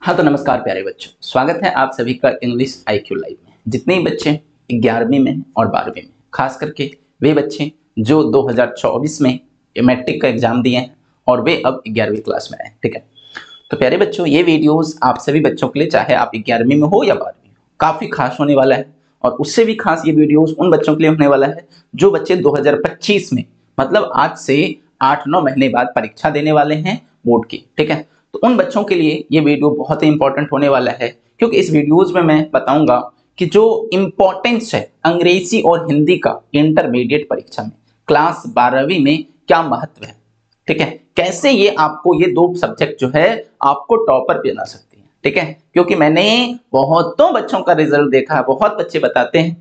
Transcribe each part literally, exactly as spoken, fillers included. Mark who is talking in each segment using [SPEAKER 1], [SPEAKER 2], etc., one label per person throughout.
[SPEAKER 1] हाँ तो नमस्कार प्यारे बच्चों, स्वागत है आप सभी का इंग्लिश आई क्यू लाइव में। जितने भी बच्चे ग्यारहवीं में और बारहवीं में, खास करके वे बच्चे जो दो हज़ार चौबीस में मैट्रिक का एग्जाम दिए हैं और वे अब ग्यारहवीं क्लास में आए, ठीक है। तो प्यारे बच्चों, ये वीडियोस आप सभी बच्चों के लिए, चाहे आप ग्यारहवीं में हो या बारहवीं में, काफी खास होने वाला है। और उससे भी खास ये वीडियोस उन बच्चों के लिए होने वाला है जो बच्चे दो हज़ार पच्चीस में, मतलब आज से आठ नौ महीने बाद परीक्षा देने वाले हैं बोर्ड की, ठीक है। तो उन बच्चों के लिए ये वीडियो बहुत ही इंपॉर्टेंट होने वाला है, क्योंकि इस वीडियोस में मैं बताऊंगा कि जो इंपॉर्टेंस है अंग्रेजी और हिंदी का इंटरमीडिएट परीक्षा में, क्लास बारहवीं में क्या महत्व है, ठीक है। कैसे ये आपको ये दो सब्जेक्ट जो है आपको टॉपर पे ला सकती है, ठीक है। क्योंकि मैंने बहुतों बच्चों का रिजल्ट देखा है, बहुत बच्चे बताते हैं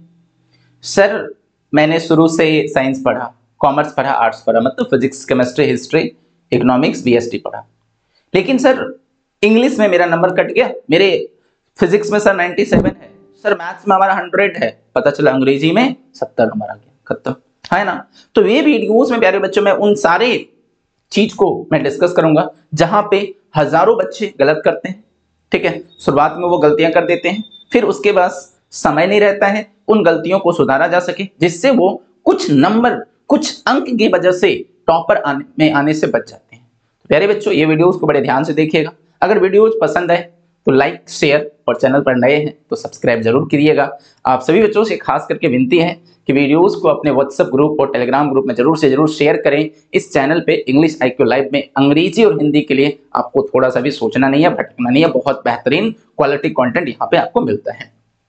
[SPEAKER 1] सर मैंने शुरू से साइंस पढ़ा, कॉमर्स पढ़ा, आर्ट्स पढ़ा, मतलब physics, chemistry, history, economics, BST पढ़ा, लेकिन सर इंग्लिश में मेरा नंबर कट गया, मेरे फिजिक्स में सर सत्तानवे है, सर मैथ्स में हमारा सौ है, पता चला अंग्रेजी में सत्तर नंबर आ गया, खत्म, है ना। तो ये वीडियोस में प्यारे बच्चों में उन सारे चीज को मैं डिस्कस करूंगा जहां पे हजारों बच्चे गलत करते हैं, ठीक है। शुरुआत में वो गलतियां कर देते हैं, फिर उसके बाद समय नहीं रहता है उन गलतियों को सुधारा जा सके, जिससे वो कुछ नंबर, कुछ अंक की वजह से टॉपर आने में आने से बच जाते हैं। तो प्यारे बच्चों, ये वीडियोस को बड़े ध्यान से देखिएगा। अगर वीडियोस पसंद आए तो लाइक, शेयर, और चैनल पर नए हैं तो सब्सक्राइब जरूर करिएगा। आप सभी बच्चों से खास करके विनती है कि वीडियोस को अपने व्हाट्सएप ग्रुप और टेलीग्राम ग्रुप में जरूर से जरूर शेयर करें। इस चैनल पे इंग्लिश आई क्यू लाइव में अंग्रेजी और हिंदी के लिए आपको थोड़ा सा भी सोचना नहीं है, भटकना नहीं है, बहुत बेहतरीन क्वालिटी कंटेंट यहाँ पे आपको मिलता है।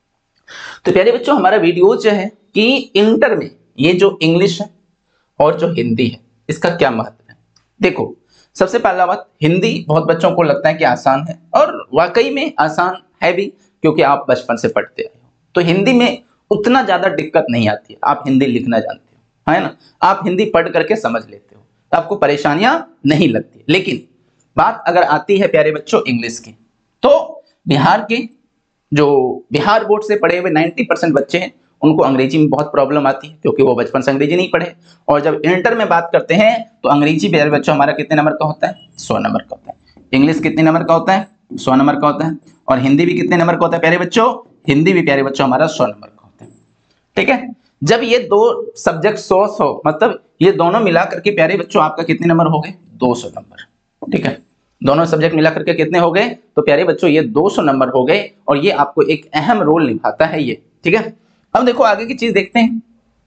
[SPEAKER 1] तो प्यारे बच्चों, हमारा वीडियो जो है कि इंटर में ये जो इंग्लिश है और जो हिंदी है इसका क्या महत्व है। देखो, सबसे पहला बात, हिंदी बहुत बच्चों को लगता है कि आसान है, और वाकई में आसान है भी, क्योंकि आप बचपन से पढ़ते आए हो। तो हिंदी में उतना ज्यादा दिक्कत नहीं आती है, आप हिंदी लिखना जानते हो, है ना, आप हिंदी पढ़ करके समझ लेते हो, तो आपको परेशानियां नहीं लगती। लेकिन बात अगर आती है प्यारे बच्चों इंग्लिश की, तो बिहार के जो बिहार बोर्ड से पढ़े हुए नब्बे परसेंट बच्चे हैं उनको अंग्रेजी में बहुत प्रॉब्लम आती है, क्योंकि वो बचपन से अंग्रेजी नहीं पढ़े। और जब इंटर में बात करते हैं तो अंग्रेजी प्यारे बच्चों हमारा कितने नंबर का होता है, सौ नंबर का होता है। इंग्लिश कितने नंबर का होता है, सौ नंबर का होता है। और हिंदी भी कितने नंबर का होता है प्यारे बच्चों, हिंदी भी प्यारे बच्चों हमारा सौ नंबर का होता है, ठीक है। जब ये दो सब्जेक्ट सौ सौ मतलब ये दोनों मिला करके प्यारे बच्चों आपका कितने नंबर हो गए, दो सौ नंबर, ठीक है। दोनों सब्जेक्ट मिला करके कितने हो गए, तो प्यारे बच्चों ये दो सौ नंबर हो गए, और ये आपको एक अहम रोल निभाता है ये, ठीक है। अब देखो आगे की चीज देखते हैं।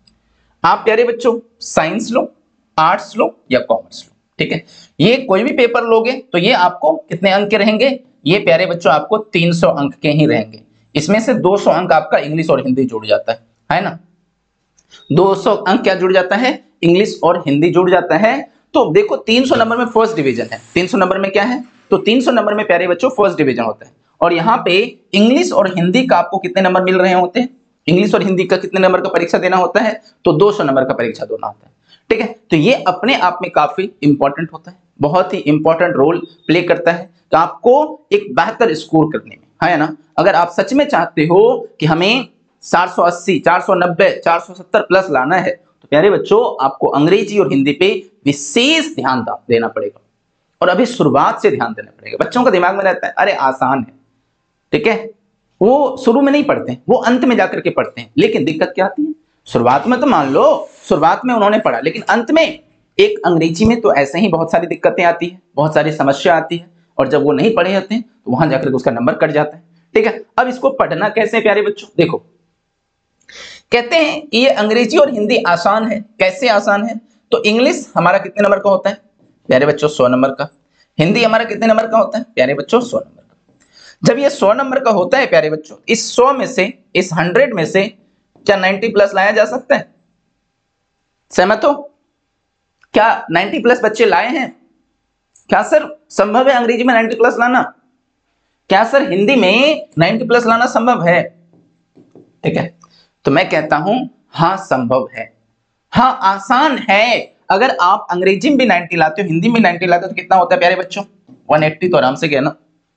[SPEAKER 1] आप प्यारे बच्चों साइंस लो, आर्ट्स लो या कॉमर्स लो, ठीक है, ये कोई भी पेपर लोगे तो ये आपको कितने अंक के रहेंगे, ये प्यारे बच्चों आपको तीन सौ अंक के ही रहेंगे। इसमें से दो सौ अंक आपका इंग्लिश और हिंदी जुड़ जाता है है ना। दो सौ अंक क्या जुड़ जाता है, इंग्लिश और हिंदी जुड़ जाता है। तो देखो तीन सौ नंबर में फर्स्ट डिवीजन है, तीन सौ नंबर में क्या है, तो तीन सौ नंबर में प्यारे बच्चों फर्स्ट डिवीजन होता है। और यहाँ पे इंग्लिश और हिंदी का आपको कितने नंबर मिल रहे होते हैं, इंग्लिश और हिंदी का कितने नंबर का परीक्षा देना होता है, तो दो सौ नंबर का परीक्षा देना होता है, ठीक है। तो ये अपने आप में काफी इंपॉर्टेंट होता है, बहुत ही इंपॉर्टेंट रोल प्ले करता है तो आपको एक बेहतर स्कोर करने में, है ना। अगर आप सच में चाहते हो कि हमें चार सौ अस्सी, चार सौ नब्बे, चार सौ सत्तर प्लस लाना है, तो प्यारे बच्चों आपको अंग्रेजी और हिंदी पे विशेष ध्यान देना पड़ेगा, और अभी शुरुआत से ध्यान देना पड़ेगा। बच्चों का दिमाग में रहता है अरे आसान है, ठीक है, वो शुरू में नहीं पढ़ते हैं, वो अंत में जाकर के पढ़ते हैं। लेकिन दिक्कत क्या आती है, शुरुआत में तो मान लो शुरुआत में उन्होंने पढ़ा, लेकिन अंत में एक अंग्रेजी में तो ऐसे ही बहुत सारी दिक्कतें आती है, बहुत सारी समस्या आती है, और जब वो नहीं पढ़े होते हैं तो वहां जाकर के उसका नंबर कट जाता है, ठीक है। अब इसको पढ़ना कैसे प्यारे बच्चों, देखो कहते हैं कि ये अंग्रेजी और हिंदी आसान है। कैसे आसान है, तो इंग्लिश हमारा कितने नंबर का होता है प्यारे बच्चों, सौ नंबर का। हिंदी हमारा कितने नंबर का होता है प्यारे बच्चों, सौ नंबर का। जब ये सौ नंबर का होता है प्यारे बच्चों, इस सौ में से, इस हंड्रेड में से क्या नब्बे प्लस लाया जा सकता है, सहमत हो, क्या नब्बे प्लस बच्चे लाए हैं, क्या सर संभव है अंग्रेजी में नब्बे प्लस लाना, क्या सर हिंदी में नब्बे प्लस लाना संभव है, ठीक है। तो मैं कहता हूं हाँ संभव है, हाँ आसान है। अगर आप अंग्रेजी में भी नब्बे लाते हो, हिंदी में नब्बे लाते हो, तो कितना होता है प्यारे बच्चों, एक सौ अस्सी। तो आराम से कहना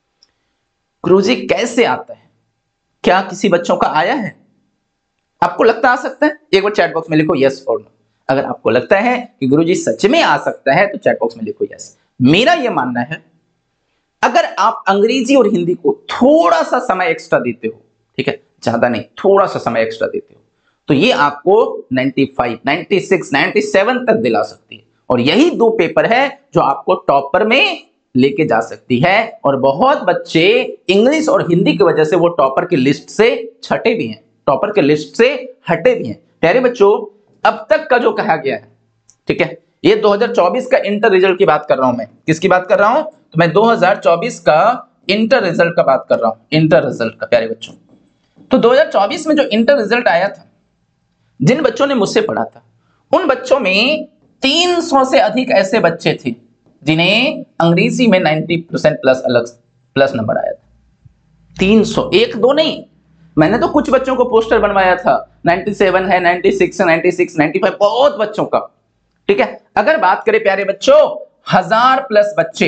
[SPEAKER 1] गुरुजी कैसे आता है, क्या किसी बच्चों का आया है, आपको लगता आ सकता है, एक बार चैट बॉक्स में लिखो यस और नो। अगर आपको लगता है कि गुरुजी सच में आ सकता है तो चैट बॉक्स में लिखो यस। मेरा यह मानना है अगर आप अंग्रेजी और हिंदी को थोड़ा सा समय एक्स्ट्रा देते हो, ठीक है, ज्यादा नहीं, थोड़ा सा समय एक्स्ट्रा देते हो, तो ये आपको पचानवे, छियानवे, सत्तानवे तक दिला सकती है। और यही दो पेपर है जो आपको टॉपर में लेके जा सकती है। और बहुत बच्चे इंग्लिश और हिंदी की वजह से वो टॉपर की लिस्ट से छटे भी हैं, टॉपर के लिस्ट से हटे भी हैं। प्यारे बच्चों, अब तक का जो कहा गया है, ठीक है, ये दो हज़ार चौबीस का इंटर रिजल्ट की बात कर रहा हूं मैं। किसकी बात कर रहा हूं? तो मैं दो हज़ार चौबीस का इंटर रिजल्ट का बात कर रहा हूं, इंटर रिजल्ट का। प्यारे बच्चों, तो दो हज़ार चौबीस में जो इंटर रिजल्ट आया था, जिन बच्चों ने मुझसे पढ़ा था, उन बच्चों में तीन सौ से अधिक ऐसे बच्चे थे जिन्हें अंग्रेजी में नब्बे परसेंट प्लस अलग प्लस नंबर आया था। तीन सौ, एक दो नहीं, मैंने तो कुछ बच्चों को पोस्टर बनवाया था, सत्तानवे है, छियानवे, छियानवे, पचानवे, बहुत बच्चों का, ठीक है। अगर बात करें प्यारे बच्चों, हजार प्लस बच्चे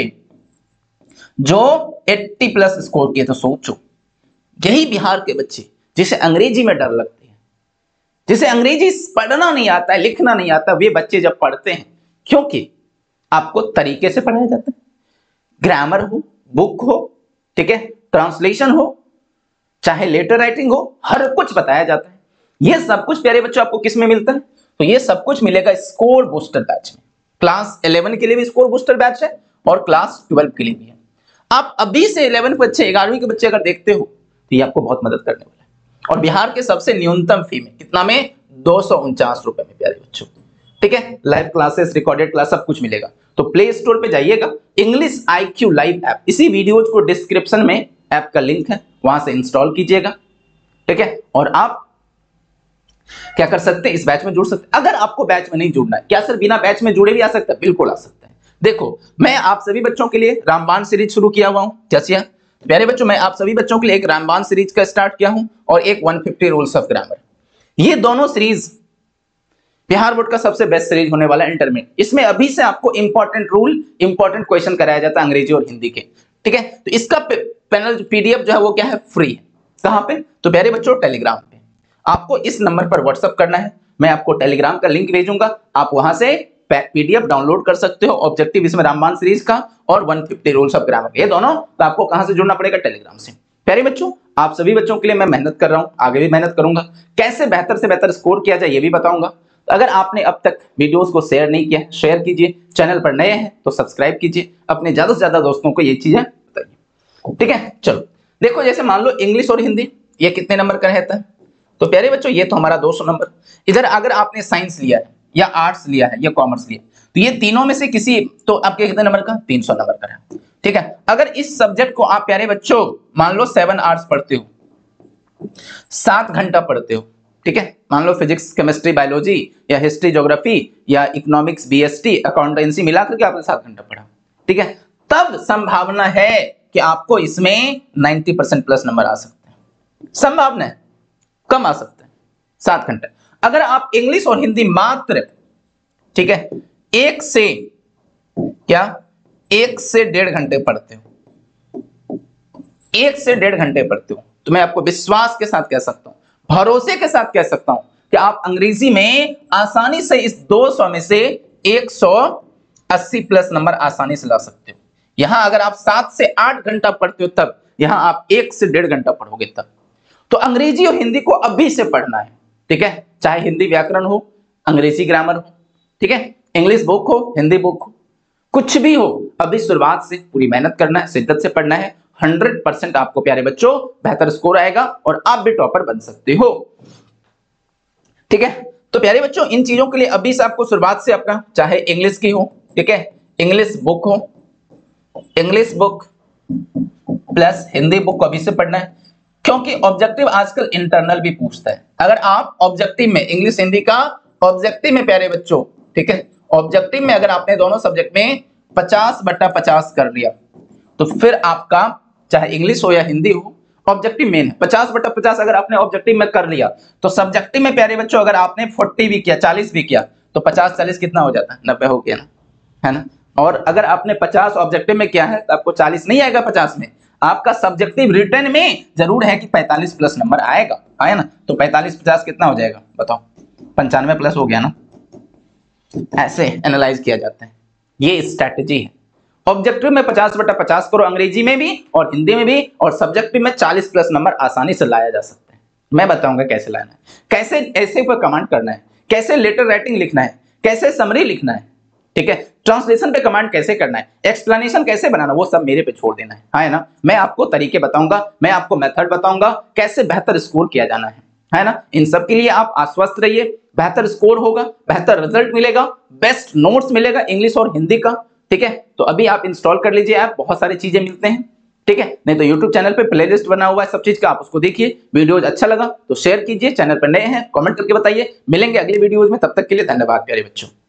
[SPEAKER 1] जो अस्सी प्लस स्कोर किए, तो सोचो, यही बिहार के बच्चे जिसे अंग्रेजी में डर लगती है, जिसे अंग्रेजी पढ़ना नहीं आता है, लिखना नहीं आता, वे बच्चे जब पढ़ते हैं, क्योंकि आपको तरीके से पढ़ाया जाता है, ग्रामर हो, बुक हो, ठीक है, ट्रांसलेशन हो, चाहे लेटर राइटिंग हो, हर कुछ बताया जाता है। यह सब कुछ प्यारे बच्चों आपको किस में मिलता है? तो ये सब कुछ मिलेगा स्कोर बूस्टर बैच में। क्लास इलेवन के लिए भी स्कोर बूस्टर बैच है और क्लास ट्वेल्व के लिए भी है। आप अभी से इलेवन बच्चे, ग्यारहवीं के बच्चे अगर देखते हो तो ये आपको बहुत मदद करने वाला है। और बिहार के सबसे न्यूनतम फी में, कितना में? दो सौ उनचास रुपए में प्यारे बच्चों, ठीक है। लाइव क्लासेस, रिकॉर्डेड क्लास, सब कुछ मिलेगा। तो प्ले स्टोर पे जाइएगा, इंग्लिश आई क्यू लाइव ऐप, इसी वीडियोज को डिस्क्रिप्शन में ऐप का लिंक है, वहां से इंस्टॉल कीजिएगा, ठीक है। और आप क्या कर सकते हैं? इस बैच में जुड़ सकते हैं। अगर आपको बैच में नहीं जुड़ना है, क्या सर बिना बैच में जुड़े भी आ सकते हैं? बिल्कुल आ सकते हैं। देखो, मैं आप सभी बच्चों के लिए रामबाण सीरीज शुरू किया हुआ हूं। जैसे प्यारे बच्चों, मैं आप सभी बच्चों के लिए एक रामबाण सीरीज का स्टार्ट किया हूं और एक एक सौ पचास रूल्स ऑफ ग्रामर। ये दोनों सीरीज बिहार बोर्ड का सबसे बेस्ट सीरीज होने वाला इंटरमीडिएट। इसमें अभी से आपको इंपॉर्टेंट रूल, इंपॉर्टेंट क्वेश्चन कराया जाता है अंग्रेजी और हिंदी के, ठीक है। तो इसका पैनल पीडीएफ जो है वो क्या है? फ्री है। कहां पे? तो प्यारे बच्चों, टेलीग्राम पे। आपको इस नंबर पर व्हाट्सएप करना है, मैं आपको टेलीग्राम का लिंक भेजूंगा, आप वहां से पीडीएफ डाउनलोड कर सकते हो। ऑब्जेक्टिव इसमें रामबाण सीरीज का और एक सौ पचास रूल्स ऑफ ग्रामर, ये दोनों। तो आपको कहां से जुड़ना पड़ेगा? टेलीग्राम से। प्यारे बच्चों, आप सभी बच्चों के लिए मैं मेहनत कर रहा हूं, आगे भी मेहनत करूंगा। कैसे बेहतर से बेहतर स्कोर किया जाए ये भी बताऊंगा। तो अगर आपने अब तक वीडियोस को शेयर नहीं किया, शेयर कीजिए। चैनल पर नए हैं तो सब्सक्राइब कीजिए, अपने ज्यादा से ज्यादा दोस्तों को ये चीजें बताइए, ठीक है। चलो देखो, जैसे मान लो इंग्लिश और हिंदी, ये कितने नंबर का रहता है? तो प्यारे बच्चों, ये तो हमारा दो सौ नंबर। इधर अगर आपने साइंस लिया है या आर्ट्स लिया है या कॉमर्स लिया, तो ये तीनों में से किसी, तो आपके कितने नंबर का? तीन सौ नंबर का है, ठीक है। अगर इस सब्जेक्ट को आप प्यारे बच्चों मान लो सेवन आवर्स पढ़ते हो, सात घंटा पढ़ते हो, ठीक है। मान लो फिजिक्स, केमिस्ट्री, बायोलॉजी या हिस्ट्री, ज्योग्राफी या इकोनॉमिक्स, बीएसटी, अकाउंटेंसी मिलाकर के आपने सात घंटा पढ़ा, ठीक है। तब संभावना है कि आपको इसमें नब्बे परसेंट प्लस नंबर आ सकते हैं। संभावना है, कम आ सकते हैं, सात घंटे। अगर आप इंग्लिश और हिंदी मात्र, ठीक है, एक से क्या एक से डेढ़ घंटे पढ़ते हो, एक से डेढ़ घंटे पढ़ते हो, तो मैं आपको विश्वास के साथ कह सकता हूं, भरोसे के साथ कह सकता हूं कि आप अंग्रेजी में आसानी से इस दो सौ में से एक सौ अस्सी प्लस नंबर आसानी से ला सकते हो। यहां अगर आप सात से आठ घंटा पढ़ते हो तब, यहां आप एक से डेढ़ घंटा पढ़ोगे तब। तो अंग्रेजी और हिंदी को अभी से पढ़ना है, ठीक है। चाहे हिंदी व्याकरण हो, अंग्रेजी ग्रामर हो, ठीक है, इंग्लिश बुक हो, हिंदी बुक हो, कुछ भी हो, अभी शुरुआत से पूरी मेहनत करना है, शिद्दत से पढ़ना है। हंड्रेड परसेंट आपको प्यारे बच्चों बेहतर स्कोर आएगा और आप भी टॉपर बन सकते हो, ठीक है। तो प्यारे बच्चों, इन चीजों के लिए अभी से आपको शुरुआत से अपना, चाहे इंग्लिश की हो, ठीक है, इंग्लिश बुक हो, English book plus Hindi book अभी से पढ़ना है, क्योंकि ऑब्जेक्टिव आजकल इंटरनल भी पूछता है। अगर आप ऑब्जेक्टिव में इंग्लिश हिंदी का ऑब्जेक्टिव में प्यारे बच्चों, ठीक है, ऑब्जेक्टिव में अगर आपने दोनों सब्जेक्ट में पचास बटा पचास कर लिया, तो फिर आपका चाहे इंग्लिश हो या हिंदी हो, ऑब्जेक्टिव मेन है। पचास बटा पचास अगर आपने ऑब्जेक्टिव में कर लिया, तो सब्जेक्टिव में प्यारे बच्चों अगर आपने चालीस भी किया, चालीस भी किया, तो पचास चालीस कितना हो जाता है? नब्बे हो गया ना, है ना। और अगर आपने पचास ऑब्जेक्टिव में किया है तो आपको चालीस नहीं आएगा पचास में, आपका सब्जेक्टिव रिटर्न में जरूर है कि पैंतालीस प्लस नंबर आएगा, आया ना। तो पैंतालीस पचास कितना हो जाएगा बताओ? पंचानवे प्लस हो गया ना। ऐसे एनालाइज किया जाता है, ये स्ट्रैटेजी है। ऑब्जेक्टिव में पचास बटा पचास करो, अंग्रेजी में भी और हिंदी में भी, और सब्जेक्टिव में चालीस प्लस नंबर आसानी से लाया जा सकता है। मैं बताऊंगा कैसे लाना है, कैसे ऐसे पर कमांड करना है, कैसे लेटर राइटिंग लिखना है, कैसे समरी लिखना है, ठीक है, ट्रांसलेशन पे कमांड कैसे करना है, एक्सप्लेनेशन कैसे बनाना, वो सब मेरे पे छोड़ देना है, है ना। मैं आपको तरीके बताऊंगा, मैं आपको मेथड बताऊंगा, कैसे बेहतर स्कोर किया जाना है, है ना। इन सब के लिए आप आश्वस्त रहिए, बेहतर स्कोर होगा, बेहतर रिजल्ट मिलेगा, बेस्ट नोट्स मिलेगा इंग्लिश और हिंदी का, ठीक है। तो अभी आप इंस्टॉल कर लीजिए ऐप, बहुत सारी चीजें मिलते हैं, ठीक है। नहीं तो यूट्यूब चैनल पे प्लेलिस्ट बना हुआ है सब चीज का, आप उसको देखिए। वीडियोज अच्छा लगा तो शेयर कीजिए, चैनल पर नए हैं कमेंट करके बताइए। मिलेंगे अगले वीडियोज में, तब तक के लिए धन्यवाद प्यारे बच्चों।